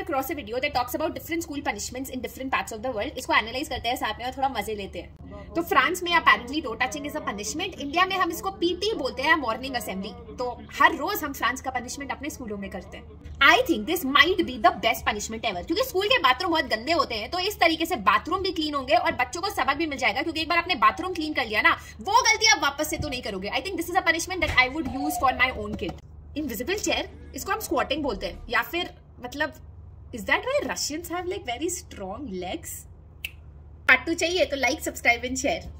across a video that talks about different school punishments in different parts of the world. इसको analyse करते हैं साथ में और थोड़ा मजे लेते हैं। तो फ्रांस में apparently toe touching is a punishment। India में हम इसको PT बोलते हैं, मॉर्निंग असेंबली। तो हर रोज हम फ्रांस का पनिशमेंट अपने स्कूलों में करते हैं। I think this might be the best punishment ever, क्योंकि स्कूल के बाथरूम बहुत गंदे होते हैं, तो इस तरीके से बाथरूम भी क्लीन होंगे और बच्चों को सबक भी मिल जाएगा, क्योंकि एक बार आपने बाथरूम क्लीन कर लिया ना, वो गलती आप वापस से तो नहीं करोगे। I think this is a punishment that I would use for my own kid. Invisible chair, इसको हम स्क्वाटिंग बोलते हैं, या फिर मतलब is that why Russians have like very strong legs? Part 2 चाहिए तो लाइक, सब्सक्राइब एंड शेयर।